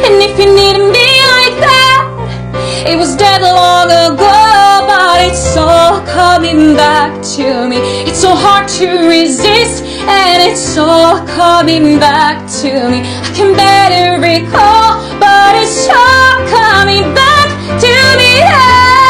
And if you need me like that, it was dead long ago, but it's all coming back to me. It's so hard to resist, and it's all coming back to me. I can barely recall, but it's all coming back to me.